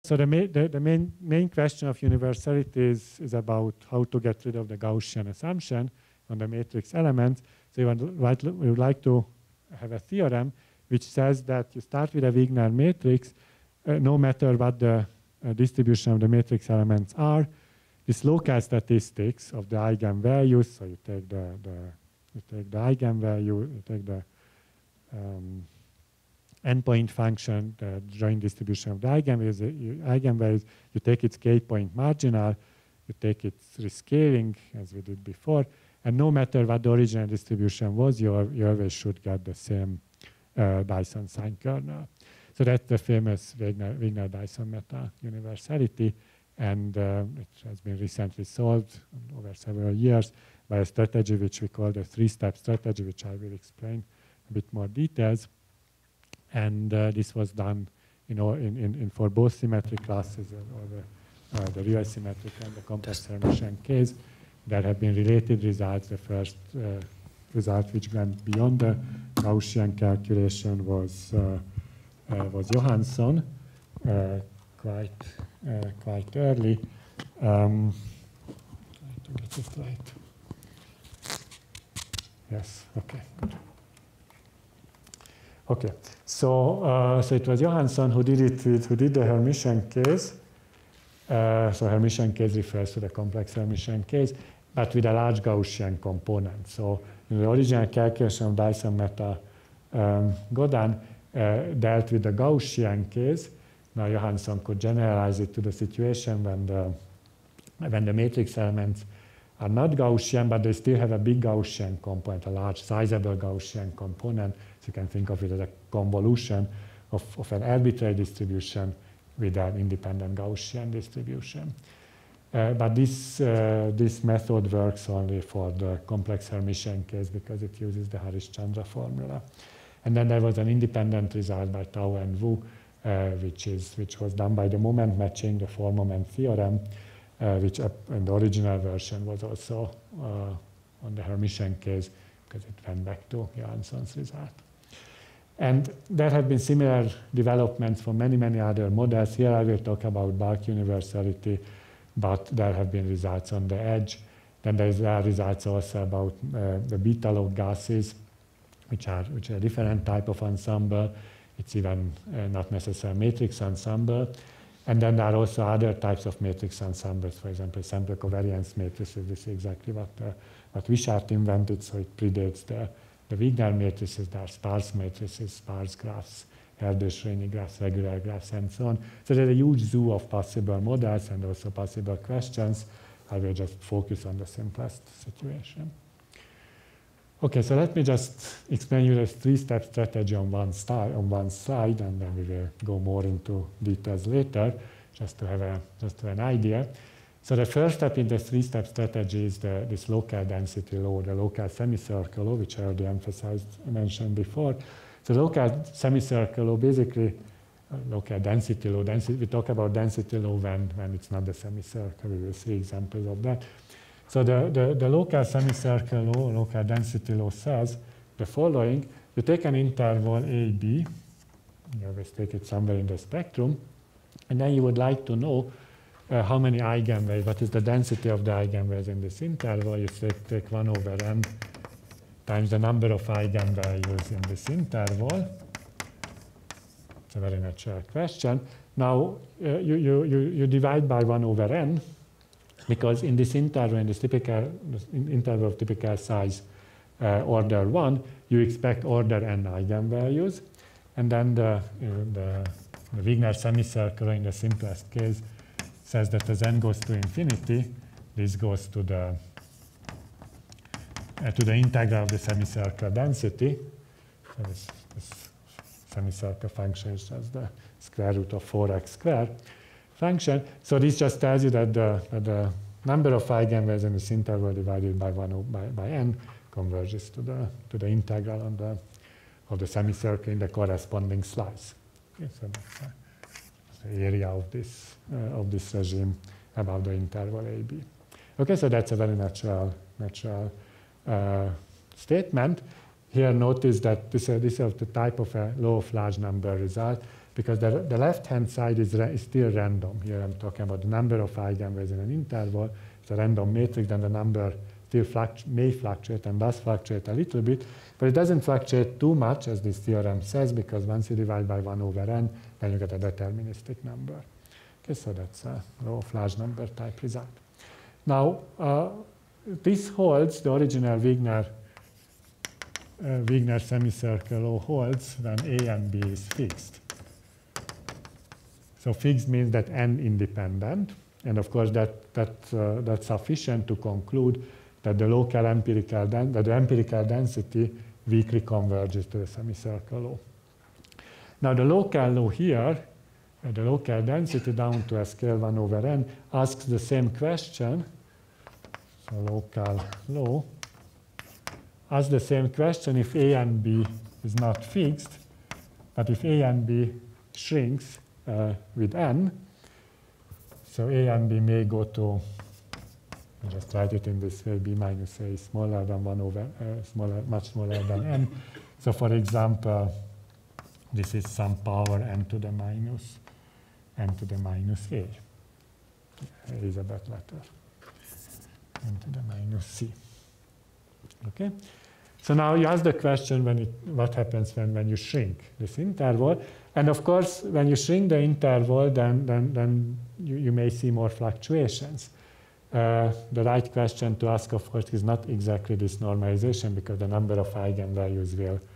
So the main question of universality is about how to get rid of the Gaussian assumption on the matrix elements. So we would like to have a theorem which says that you start with a Wigner matrix, no matter what the distribution of the matrix elements are. This local statistics of the eigenvalues, so you take the eigenvalue, you take the endpoint function, the joint distribution of the eigenvalues, you take its k-point marginal, you take its rescaling, as we did before, and no matter what the original distribution was, you always should get the same Dyson sign kernel. So that's the famous Wigner-Dyson meta-universality, and it has been recently solved over several years by a strategy which we call the three-step strategy, which I will explain a bit more details. And this was done, for both symmetric classes, or the real symmetric and the complex Hermitian case. There have been related results. The first result which went beyond the Gaussian calculation was Johansson, quite early. Trying to get it right. Yes. Okay. Good. Okay. So it was Johansson who did the Hermitian case. So Hermitian case refers to the complex Hermitian case, but with a large Gaussian component. So in the original calculation of Dyson meta, Godin dealt with the Gaussian case. Now Johansson could generalize it to the situation when the matrix elements are not Gaussian, but they still have a big Gaussian component, a large sizable Gaussian component. So you can think of it as a convolution of an arbitrary distribution with an independent Gaussian distribution. But this method works only for the complex Hermitian case because it uses the Harish-Chandra formula. And then there was an independent result by Tao and Wu, which was done by the moment matching, the four-moment theorem, which in the original version was also on the Hermitian case because it went back to Johansson's result. And there have been similar developments for many, many other models. Here I will talk about bulk universality, but there have been results on the edge. Then there are results also about the beta log gases, which are a different type of ensemble. It's even not necessarily matrix ensemble. And then there are also other types of matrix ensembles, for example, sample covariance matrices. This is exactly what Wishart invented, so it predates the Wigner matrices. There are sparse matrices, sparse graphs, Erdos-Renyi graphs, regular graphs, and so on. So there's a huge zoo of possible models and also possible questions. I will just focus on the simplest situation. Okay, so let me just explain you the three-step strategy on one slide, and then we will go more into details later, just to have an idea. So the first step in the three-step strategy is this local density law, the local semicircle law, which I already mentioned before. So local semicircle law, basically local density law. We talk about density law when it's not the semicircle. We will see examples of that. So the local semicircle law, local density law says the following. You take an interval AB, you always take it somewhere in the spectrum, and then you would like to know how many eigenvalues, what is the density of the eigenvalues in this interval. You take 1 over n times the number of eigenvalues in this interval. It's a very natural question. Now, you divide by 1 over n, because in this interval, in this interval of typical size order 1, you expect order n eigenvalues. And then the Wigner semicircle in the simplest case says that as n goes to infinity, this goes to the integral of the semicircle density. So this semicircle function is just the square root of 4x squared function. So this just tells you that the number of eigenvalues in this interval divided by n converges to the integral of the semicircle in the corresponding slice. Okay, so that's the area of this regime about the interval AB. Okay, so that's a very natural statement. Here, notice that this is the type of a law of large number result. because the left-hand side is still random. Here I'm talking about the number of eigenvalues in an interval. It's a random matrix, then the number still may fluctuate and does fluctuate a little bit, but it doesn't fluctuate too much, as this theorem says, because once you divide by 1 over n, then you get a deterministic number. Okay, so that's a law of large number type result. Now, this holds, the original Wigner semicircle law holds when A and B is fixed. So fixed means that n independent, and of course that's sufficient to conclude that the local empirical density weakly converges to the semicircle law. Now the local law here, the local density down to a scale 1 over n, asks the same question. So local law asks the same question if A and B is not fixed, but if A and B shrinks with n, so A and B may go to, I just write it in this way, B minus A is smaller than 1 over, much smaller than n. So for example, this is some power n to the minus A. Elizabeth letter. N to the minus C. Okay? So now you ask the question what happens when you shrink this interval. And of course, when you shrink the interval, then you may see more fluctuations. The right question to ask, of course, is not exactly this normalization, because the number of eigenvalues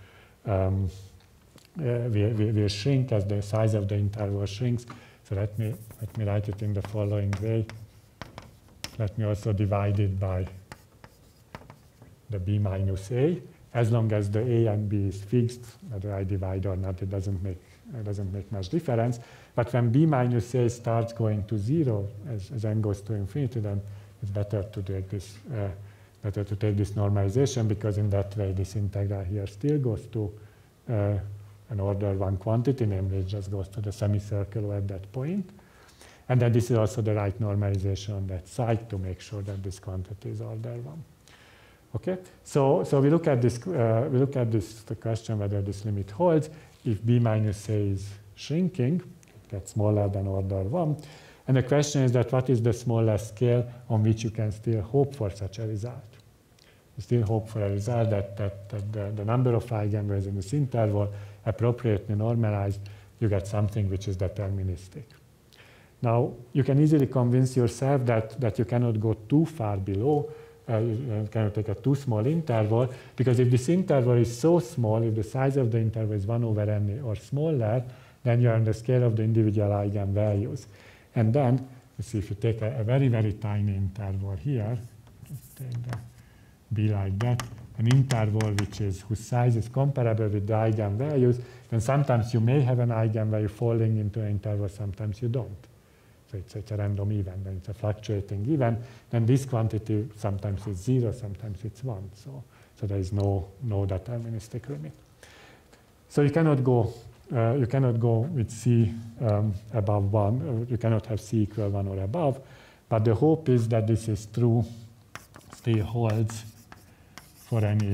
will shrink as the size of the interval shrinks. So let me write it in the following way. Let me also divide it by the B minus A. As long as the A and B is fixed, whether I divide or not, it doesn't make much difference. But when B minus A starts going to 0, as n goes to infinity, then it's better to take this normalization, because in that way this integral here still goes to an order 1 quantity, namely it just goes to the semicircle at that point. And then this is also the right normalization on that side to make sure that this quantity is order 1. Okay, so we look at this. The question whether this limit holds if B minus A is shrinking, it gets smaller than order 1. And the question is that what is the smallest scale on which you can still hope for such a result? You still hope for a result that the number of eigenvalues in this interval appropriately normalized, you get something which is deterministic. Now, you can easily convince yourself that you cannot go too far below. You cannot take a too small interval, because if this interval is so small, if the size of the interval is 1 over n or smaller, then you are on the scale of the individual eigenvalues. And then, you see, if you take a very, very tiny interval here, just take the B like that, an interval whose size is comparable with the eigenvalues, then sometimes you may have an eigenvalue falling into an interval, sometimes you don't. So it's a random event, and it's a fluctuating event. Then this quantity sometimes is 0, sometimes it's 1. So there is no deterministic limit. So you cannot go with C above 1. You cannot have C equal 1 or above. But the hope is that this is true, still holds for any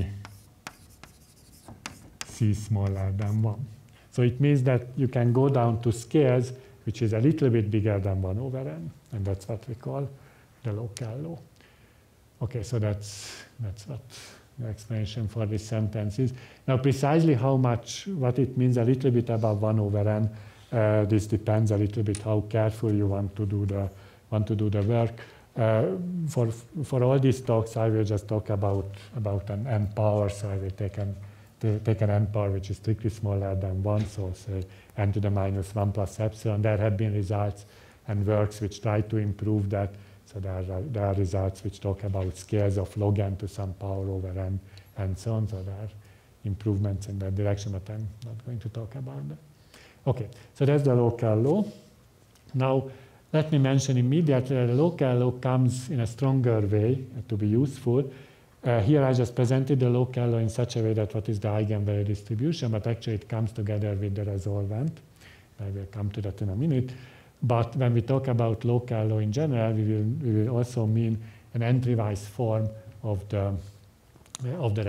C smaller than 1. So it means that you can go down to scales which is a little bit bigger than 1 over n, and that's what we call the local law. Okay, so that's what the explanation for this sentence is. Now, precisely what it means a little bit above 1 over n, this depends a little bit how careful you want to do the work. For all these talks, I will just talk about an n power. So I will take an n power which is strictly smaller than 1, so say n to the minus 1 plus epsilon. There have been results and works which try to improve that. So there are results which talk about scales of log n to some power over n and so on. So there are improvements in that direction, but I'm not going to talk about that. Okay, so that's the local law. Now, let me mention immediately that the local law comes in a stronger way to be useful. Here I just presented the local law in such a way that what is the eigenvalue distribution, but actually it comes together with the resolvent. I will come to that in a minute. But when we talk about local law in general, we will also mean an entry-wise form of the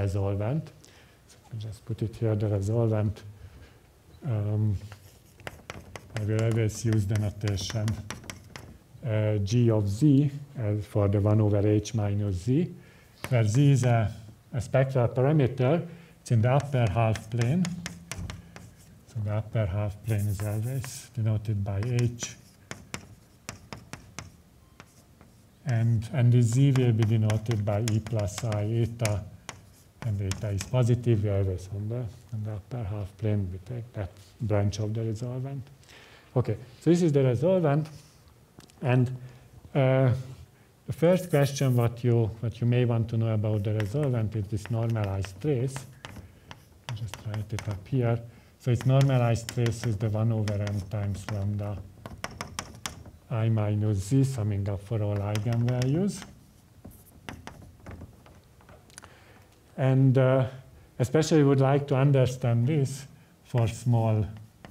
resolvent. So I'll just put it here, the resolvent. I will always use the notation g of z for the 1 over h minus z, where z is a spectral parameter. It's in the upper half plane. So the upper half plane is always denoted by h. And this z will be denoted by e plus I eta, and eta is positive. We always on the upper half plane, we take that branch of the resolvent. Okay, so this is the resolvent. And the first question what you may want to know about the resolvent is this normalized trace. I'll just write it up here. So its normalized trace is the 1 over n times lambda I minus z, summing up for all eigenvalues. And especially would like to understand this for small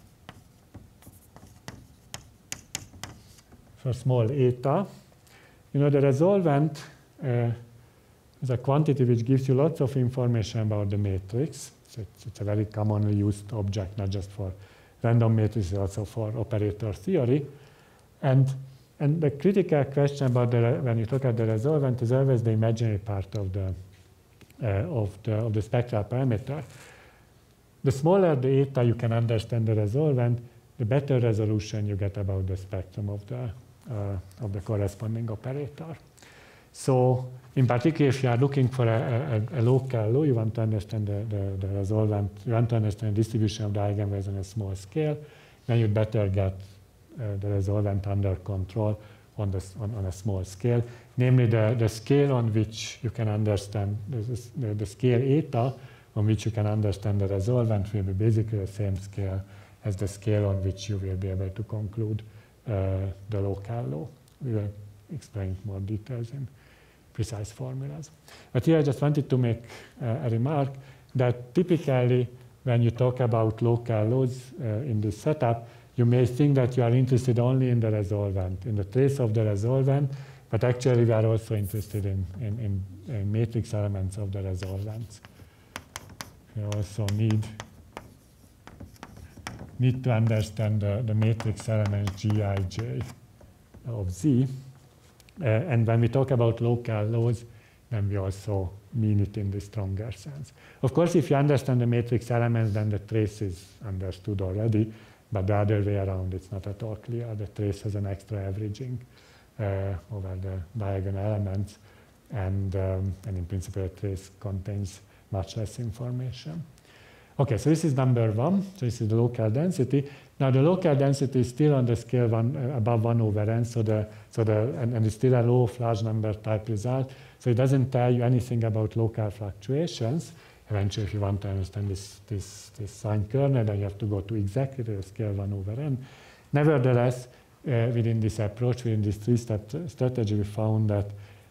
eta. You know, the resolvent is a quantity which gives you lots of information about the matrix. So it's a very commonly used object, not just for random matrices, also for operator theory. And the critical question about when you look at the resolvent is always the imaginary part of the spectral parameter. The smaller the eta you can understand the resolvent, the better resolution you get about the spectrum of the corresponding operator. So, in particular, if you are looking for a local law, you want to understand the resolvent, you want to understand the distribution of the eigenvalues on a small scale, then you'd better get the resolvent under control on a small scale. Namely, the scale on which you can understand, the scale eta on which you can understand the resolvent will be basically the same scale as the scale on which you will be able to conclude the local law. We will explain more details in precise formulas. But here I just wanted to make a remark that typically when you talk about local laws in this setup, you may think that you are interested only in the resolvent, in the trace of the resolvent, but actually we are also interested in matrix elements of the resolvents. You also need to understand the matrix elements Gij of z. And when we talk about local laws, then we also mean it in the stronger sense. Of course, if you understand the matrix elements, then the trace is understood already, but the other way around, it's not at all clear. The trace has an extra averaging over the diagonal elements, and in principle, the trace contains much less information. Okay, so this is number 1. So this is the local density. Now the local density is still on the scale above 1 over n, and it's still a law of large number type result. So it doesn't tell you anything about local fluctuations. Eventually, if you want to understand this sign kernel, then you have to go to exactly the scale 1 over n. Nevertheless, within this approach, within this 3-step strategy, we found that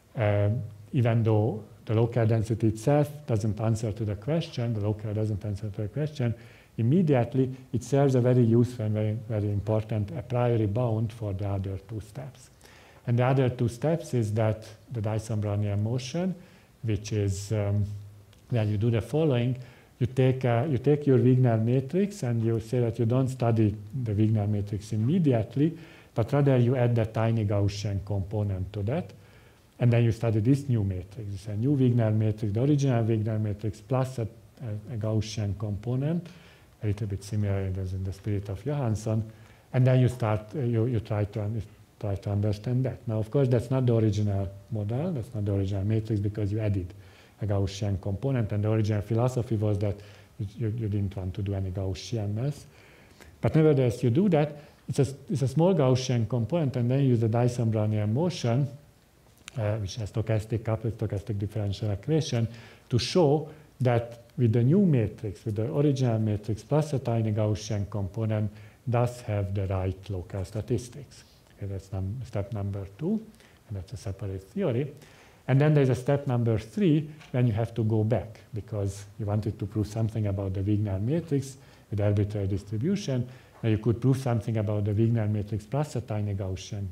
even though the local density itself doesn't answer to the question, the local doesn't answer to the question, immediately it serves a very useful and very, very important a priori bound for the other 2 steps. And the other 2 steps is that the Dyson-Brownian motion, which is when you do the following, you take your Wigner matrix and you say that you don't study the Wigner matrix immediately, but rather you add the tiny Gaussian component to that. And then you study this new matrix. It's a new Wigner matrix, the original Wigner matrix plus a Gaussian component, a little bit similar in the spirit of Johansson. And then you try to understand that. Now, of course, that's not the original model, that's not the original matrix because you added a Gaussian component, and the original philosophy was that you didn't want to do any Gaussianness. But nevertheless, you do that. It's a small Gaussian component, and then you use the Dyson-Brownian motion, which has coupled stochastic differential equation, to show that with the new matrix, with the original matrix plus a tiny Gaussian component, does have the right local statistics. Okay, that's step number 2, and that's a separate theory. And then there's a step number 3, when you have to go back, because you wanted to prove something about the Wigner matrix with arbitrary distribution, and you could prove something about the Wigner matrix plus a tiny Gaussian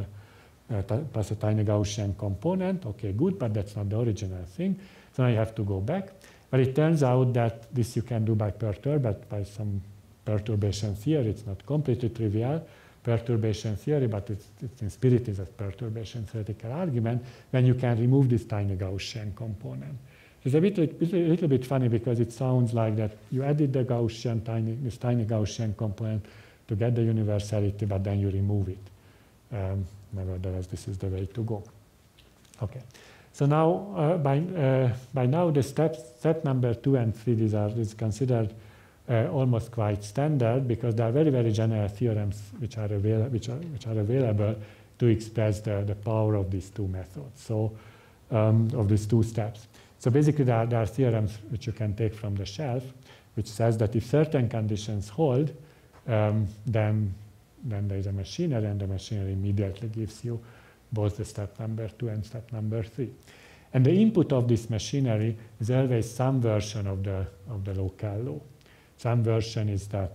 component. Okay, good, but that's not the original thing. So now you have to go back. But it turns out that this you can do by perturb, by some perturbation theory. It's not completely trivial perturbation theory, but it's in spirit is a perturbation theoretical argument when you can remove this tiny Gaussian component. It's a little bit funny because it sounds like that you added the this tiny Gaussian component to get the universality, but then you remove it. Nevertheless, this is the way to go. Okay. So now, by now, the step number 2 and 3 is considered almost quite standard because there are very, very general theorems which are available to express the power of these two methods. So, of these two steps. So basically, there are theorems which you can take from the shelf, which says that if certain conditions hold, then there is a machinery, and the machinery immediately gives you both the step number 2 and step number 3. And the input of this machinery is always some version of the local law. Some version is that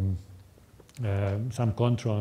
some control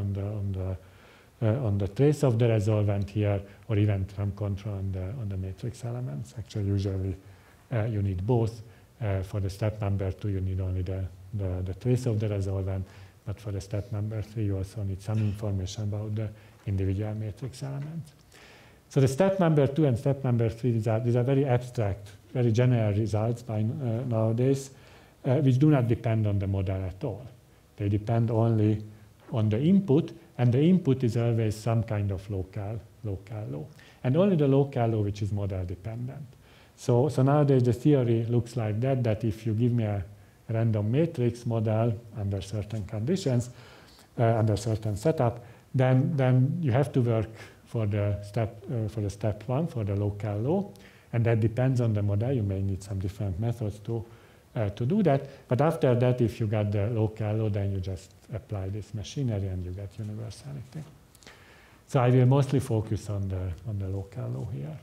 on the trace of the resolvent here, or even some control on the matrix elements. Actually, usually you need both. For the step number 2, you need only the trace of the resolvent, but for the step number 3, you also need some information about the individual matrix elements. So the step number 2 and step number 3, these are very abstract, very general results by nowadays, which do not depend on the model at all. They depend only on the input, and the input is always some kind of local law. And only the local law which is model dependent. So nowadays the theory looks like that if you give me a random matrix model under certain conditions, under certain setup, then you have to work for the step 1, for the local law, and that depends on the model. You may need some different methods to do that. But after that, if you got the local law, then you just apply this machinery and you get universality. So I will mostly focus on the local law here.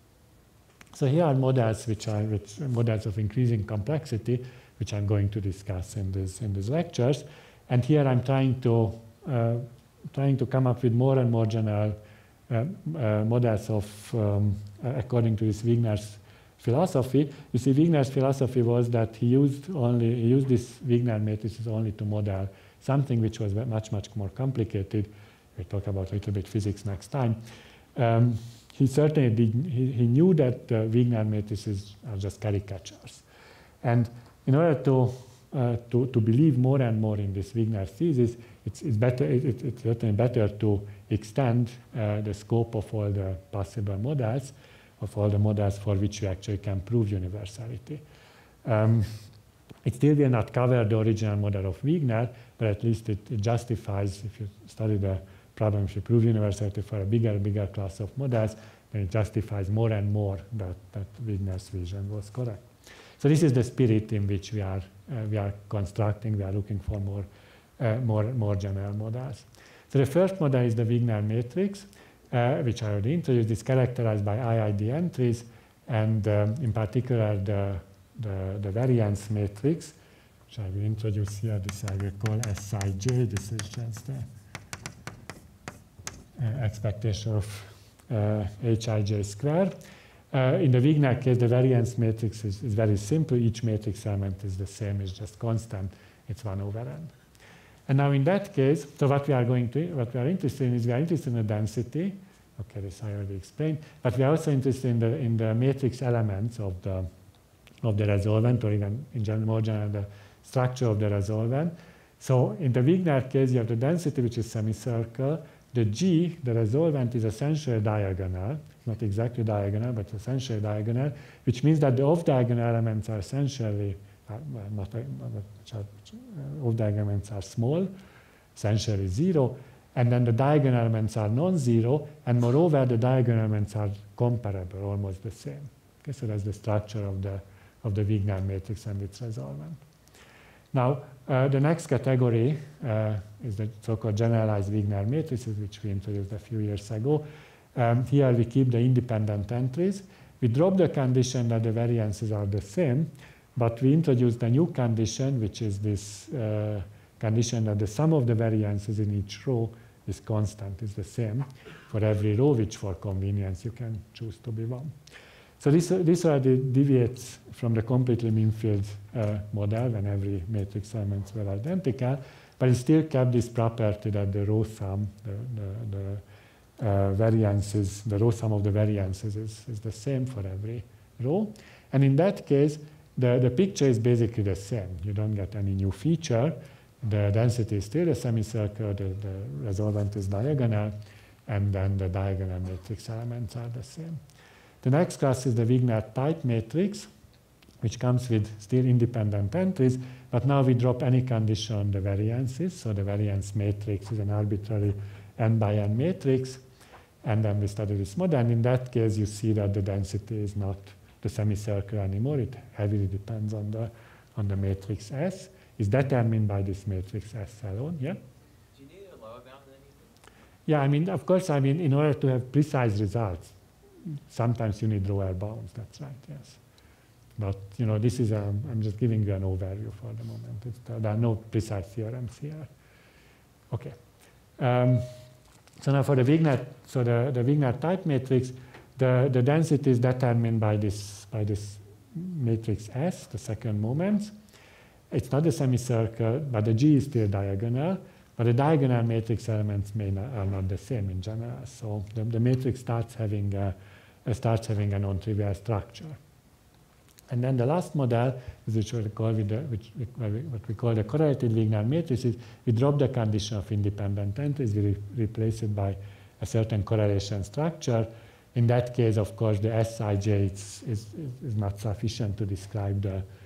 So here are models models of increasing complexity, which I'm going to discuss in these lectures. And here I'm trying to come up with more and more general models of according to this Wigner's philosophy. You see, Wigner's philosophy was that he used this Wigner matrices only to model something which was much more complicated. We'll talk about a little bit physics next time. He certainly he knew that Wigner matrices are just caricatures, and in order to believe more and more in this Wigner thesis, it's certainly better to extend the scope of all the possible models, of all the models for which you actually can prove universality. It still will not cover the original model of Wigner, but at least it justifies, if you study the problem, if you prove universality for a bigger class of models, then it justifies more and more that Wigner's vision was correct. So this is the spirit in which we are constructing. We are looking for more general models. So the first model is the Wigner matrix, which I already introduced. It's characterized by IID entries, and in particular the variance matrix, which I will introduce here. This I will call Sij. This is just the expectation of Hij square. In the Wigner case, the variance matrix is very simple. Each matrix element is the same, it's just constant. It's 1 over n. And now in that case, so what we are interested in is we are interested in the density. Okay, this I already explained. But we are also interested in the matrix elements of the resolvent, or even in general, more general, the structure of the resolvent. So in the Wigner case, you have the density, which is semicircle. The G, the resolvent, is essentially diagonal. Not exactly diagonal, but essentially diagonal, which means that the off-diagonal elements are essentially off-diagonal elements are small, essentially 0, and then the diagonal elements are non-zero, and moreover, the diagonal elements are comparable, almost the same. Okay, so that's the structure of the Wigner matrix and its resolvent. Now, the next category is the so-called generalized Wigner matrices, which we introduced a few years ago. Here we keep the independent entries. We drop the condition that the variances are the same, but we introduce the new condition, which is this condition that the sum of the variances in each row is constant, is the same for every row, which for convenience you can choose to be 1. So this already deviates from the completely mean-field model when every matrix elements were identical, but it still kept this property that the row sum, the variances, the row sum of the variances is the same for every row. And in that case, the picture is basically the same. You don't get any new feature. The density is still a semicircle, the resolvent is diagonal, and then the diagonal matrix elements are the same. The next class is the Wigner type matrix, which comes with still independent entries, but now we drop any condition on the variances. So the variance matrix is an arbitrary n by n matrix, and then we study this model. And in that case, you see that the density is not the semicircle anymore. It heavily depends on the matrix S. It's determined by this matrix S alone. Yeah? Do you need a lower bound than anything? Yeah, I mean, of course, I mean, in order to have precise results, sometimes you need lower bounds. That's right, yes. But, you know, this is, I'm just giving you an overview for the moment. There are no precise theorems here. Okay. So now for the Wigner, so the Wigner type matrix, the density is determined by this matrix S, the second moment. It's not a semicircle, but the G is still diagonal. But the diagonal matrix elements are not the same in general. So the matrix starts having a non-trivial structure. And then the last model, which we call what we call the correlated Wigner matrices, we drop the condition of independent entries, we replace it by a certain correlation structure. In that case, of course, the Sij is not sufficient to describe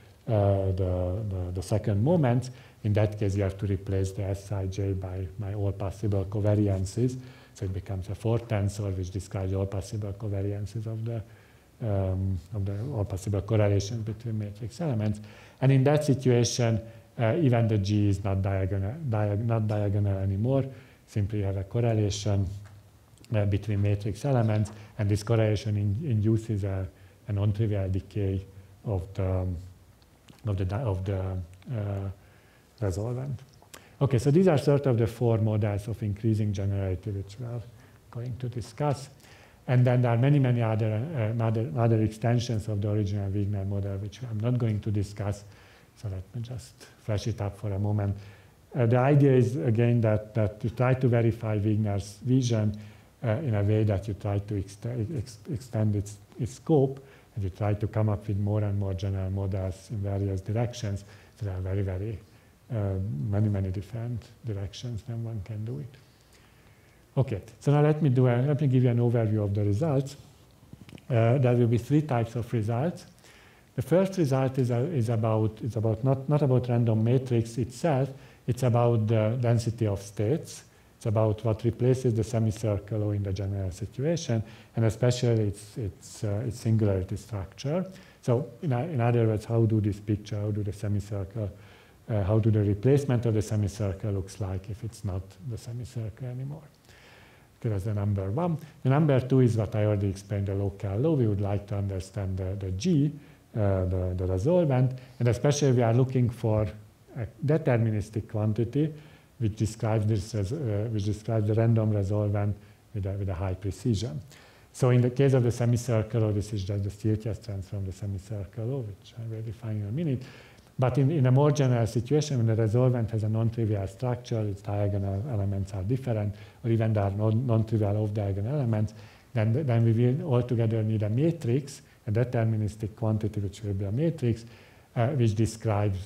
the second moment. In that case, you have to replace the Sij by all possible covariances. So it becomes a fourth tensor, which describes all possible covariances of the all possible correlations between matrix elements. And in that situation, even the G is not diagonal anymore. Simply you have a correlation between matrix elements, and this correlation induces a non-trivial decay of the resolvent. Okay, so these are sort of the four models of increasing generality which we are going to discuss. And then there are many other extensions of the original Wigner model, which I'm not going to discuss. So let me just flash it up for a moment. The idea is, again, that you try to verify Wigner's vision in a way that you try to extend its scope, and you try to come up with more and more general models in various directions. So there are many different directions when one can do it. Okay, so now let me give you an overview of the results. There will be three types of results. The first result is about not about random matrix itself. It's about the density of states. It's about what replaces the semicircle in the general situation, and especially its singularity structure. So in other words, how do this picture, how do the semicircle, how do the replacement of the semicircle looks like if it's not the semicircle anymore? Okay, that's the number one. The number two is what I already explained, the local law. We would like to understand the G, the resolvent, and especially we are looking for a deterministic quantity which describes the random resolvent with a high precision. So in the case of the semicircle, this is just the Stieltjes transform the semicircle, which I will define in a minute. But in a more general situation, when the resolvent has a non-trivial structure, its diagonal elements are different, or even there are non-trivial off-diagonal elements, then we will altogether need a matrix, a deterministic quantity, which will be a matrix, which describes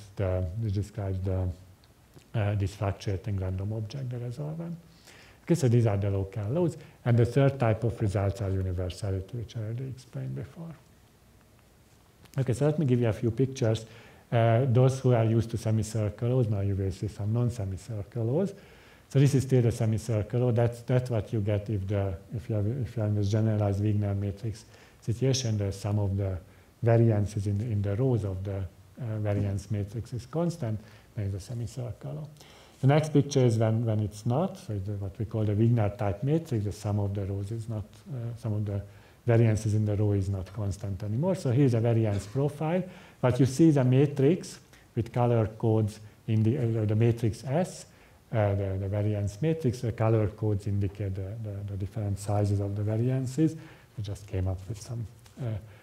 this fluctuating random object, the resolvent. Okay, so these are the local laws. And the third type of results are universality, which I already explained before. Okay, so let me give you a few pictures. Those who are used to semicircle laws, now you will see some non-semicircle laws. So this is still the semicircle law. That's what you get if you are in this generalized Wigner matrix situation. The sum of the variances in the rows of the variance matrix is constant. There is a semicircle law. The next picture is when it's not. So it's what we call the Wigner type matrix. The sum of the rows is not, sum of the variances in the row is not constant anymore. So here's a variance profile. What you see is a matrix with color codes in the matrix S, the variance matrix. The color codes indicate the different sizes of the variances. We just came up with some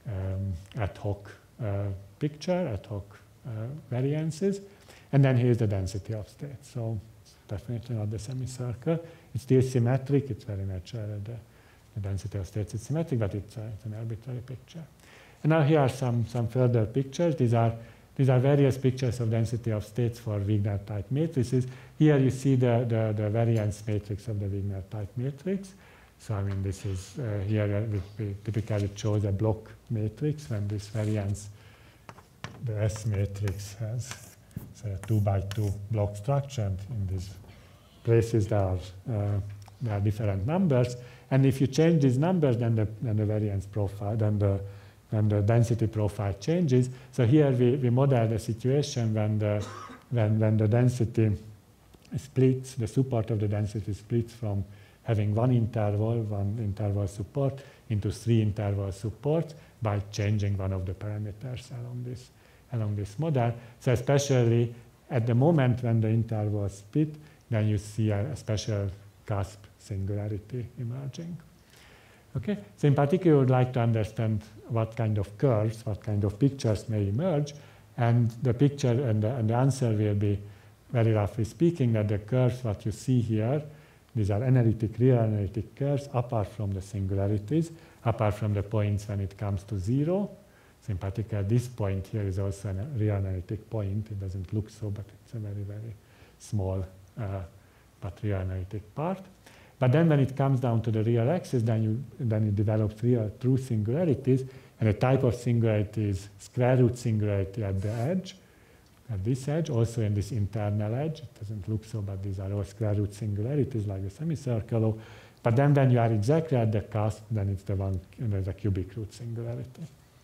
ad hoc picture, ad hoc variances. And then here's the density of states. So it's definitely not the semicircle. It's still symmetric. It's very natural that the density of states is symmetric, but it's an arbitrary picture. And now here are some further pictures. These are various pictures of density of states for Wigner type matrices. Here you see the variance matrix of the Wigner type matrix. So I mean, this is here we typically chose a block matrix when this variance, the S matrix has say a 2x2 block structure, and in these places there are different numbers. And if you change these numbers, then the variance profile, then the density profile changes. So here we model the situation when the density splits, the support of the density splits from having one interval support into 3 interval supports by changing one of the parameters along this model. So especially at the moment when the intervals split, then you see a special cusp singularity emerging. Okay, so in particular, we would like to understand what kind of curves, what kind of pictures may emerge, and the picture and the answer will be, very roughly speaking, that the curves what you see here, these are real analytic curves, apart from the singularities, apart from the points when it comes to 0. So in particular, this point here is also a real analytic point. It doesn't look so, but it's a very, very small but real analytic part. But then when it comes down to the real axis, then you develop true singularities, and the type of singularity is square root singularity at the edge, at this edge, also in this internal edge. It doesn't look so, but these are all square root singularities like the semicircle. But then when you are exactly at the cusp, then it's there's a cubic root singularity.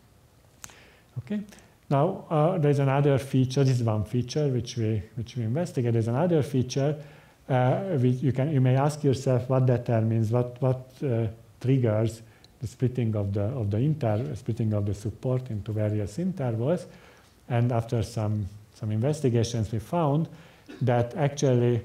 Okay. Now there's another feature. This is one feature which we investigate. There's another feature. You may ask yourself what determines, what triggers the splitting of the support into various intervals. And after some investigations, we found that actually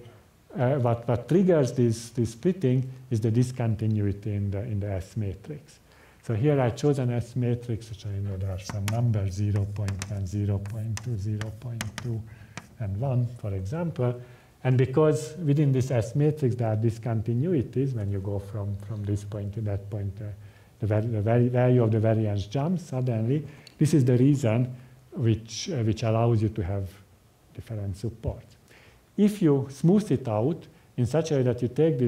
what triggers this splitting is the discontinuity in the S matrix. So here I chose an S matrix, which I know there are some numbers, 0.1, 0.2, 0.2, and 1, for example. And because within this S matrix there are discontinuities, when you go from this point to that point, the value of the variance jumps suddenly. This is the reason which allows you to have different supports. If you smooth it out in such a way that you take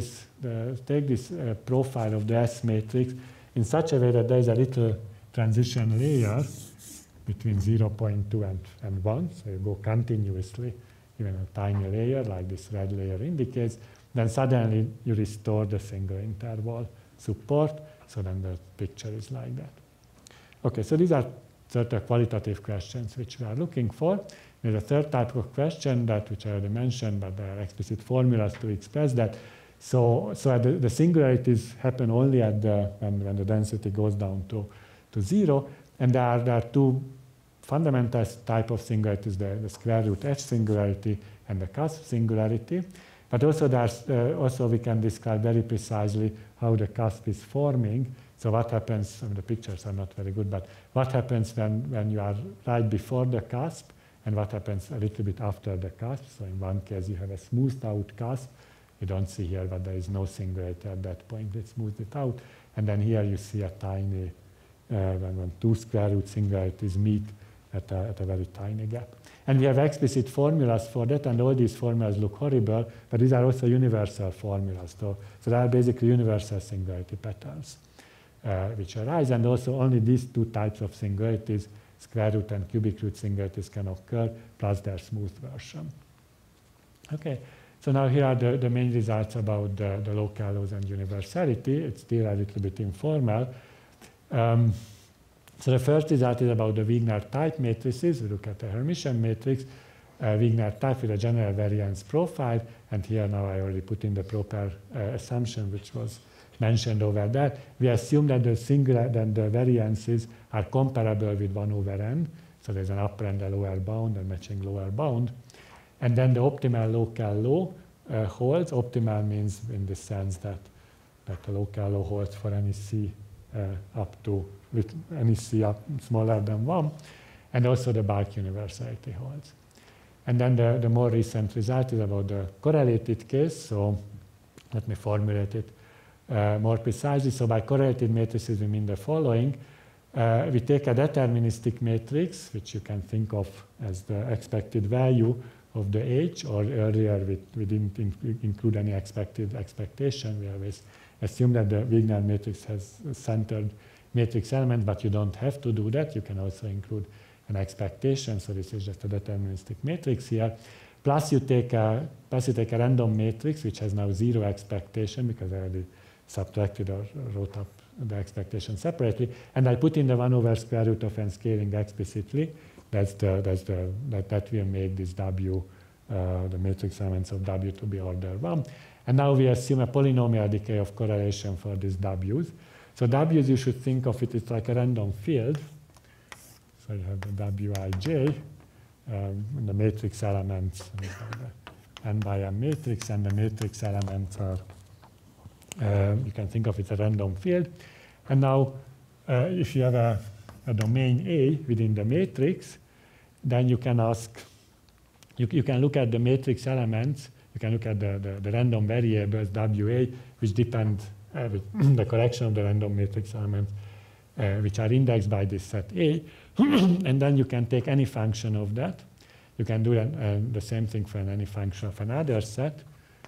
this profile of the S matrix in such a way that there is a little transition layer between 0.2 and 1, so you go continuously, even a tiny layer like this red layer indicates, then suddenly you restore the single interval support, so then the picture is like that. Okay, so these are certain qualitative questions which we are looking for. There's a third type of question which I already mentioned, but there are explicit formulas to express that. So the singularities happen only when the density goes down to 0, and there are two fundamental type of singularities, the square root H singularity and the cusp singularity. But also we can describe very precisely how the cusp is forming. So what happens, the pictures are not very good, but what happens when you are right before the cusp, and what happens a little bit after the cusp. So in one case you have a smoothed out cusp. You don't see here, but there is no singularity at that point. It smoothed it out. And then here you see a tiny, when two square root singularities meet at a very tiny gap. And we have explicit formulas for that, and all these formulas look horrible, but these are also universal formulas. So they are basically universal singularity patterns which arise, and also only these two types of singularities, square root and cubic root singularities, can occur, plus their smooth version. Okay, so now here are the main results about the local laws and universality. It's still a little bit informal. So the first result is about the Wigner type matrices. We look at the Hermitian matrix, Wigner type with a general variance profile, and here now I already put in the proper assumption which was mentioned over there. We assume that the variances are comparable with 1 over n, so there's an upper and a lower bound and matching lower bound. And then the optimal local law holds. Optimal means in the sense that the local law holds for any c up to with any C up smaller than 1, and also the bulk universality holds. And then the more recent result is about the correlated case. So let me formulate it more precisely. So by correlated matrices, we mean the following. We take a deterministic matrix, which you can think of as the expected value of the H, or earlier we didn't include any expectation. We always assume that the Wigner matrix has a centered matrix element, but you don't have to do that. You can also include an expectation. So this is just a deterministic matrix here. Plus you take a random matrix, which has now 0 expectation, because I already subtracted or wrote up the expectation separately, and I put in the 1 over square root of n scaling explicitly. That will make this W, the matrix elements of W, to be order 1. And now we assume a polynomial decay of correlation for these W's. So W's, you should think of it, it's like a random field. So you have the Wij, and the matrix elements, the n by m matrix, and the matrix elements are, you can think of it as a random field. And now, if you have a domain A within the matrix, then you can ask, you can look at the matrix elements, you can look at the random variables WA, which depend, with the collection of the random matrix elements, which are indexed by this set A, and then you can take any function of that. You can do the same thing for any function of another set,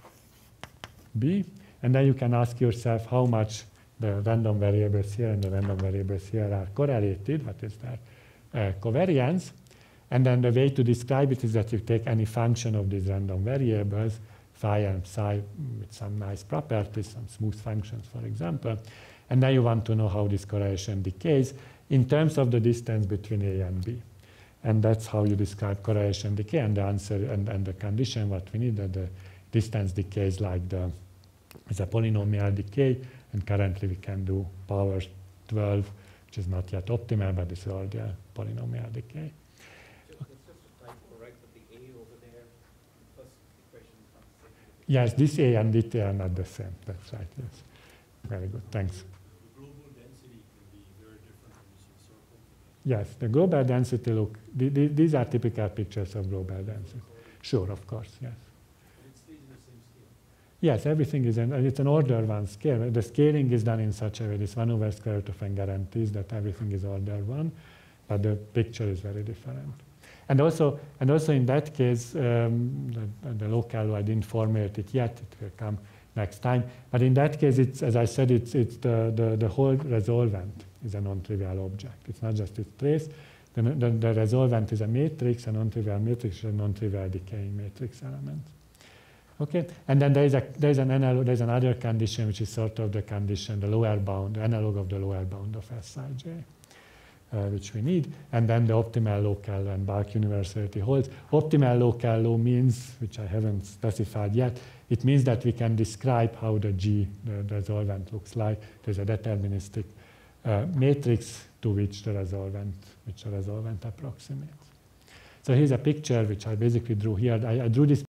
B, and then you can ask yourself how much the random variables here and the random variables here are correlated, what is their covariance. And then the way to describe it is that you take any function of these random variables, phi and psi, with some nice properties, some smooth functions, for example, and then you want to know how this correlation decays in terms of the distance between A and B. And that's how you describe correlation decay, and the answer and the condition what we need, that the distance decays like it's a polynomial decay, and currently we can do power 12, which is not yet optimal, but this is already a polynomial decay. It's just a typo, right? But the A over there plus the equation is not the same. Yes, this A and this A are not the same. That's right, yes. Very good, thanks. The global density can be very different from this circle. Yes, the global density, look, these are typical pictures of global density. Sure, of course, yes. It stays in the same scale. Yes, everything is it's an order 1 scale. The scaling is done in such a way, this 1 over square root of n guarantees that everything is order 1, but the picture is very different. And also in that case, the local, I didn't formulate it yet, it will come next time. But in that case, it's, as I said, it's the whole resolvent is a non-trivial object. It's not just its trace. The resolvent is a matrix, a non-trivial matrix, is a non-trivial decaying matrix element. Okay, and then there's another condition, which is sort of the condition, the lower bound, the analog of the lower bound of Sij, which we need, and then the optimal local and bulk universality holds. Optimal local low means, which I haven't specified yet, it means that we can describe how the G, the resolvent, looks like. There's a deterministic matrix to which the resolvent approximates. So here's a picture which I basically drew here. I drew this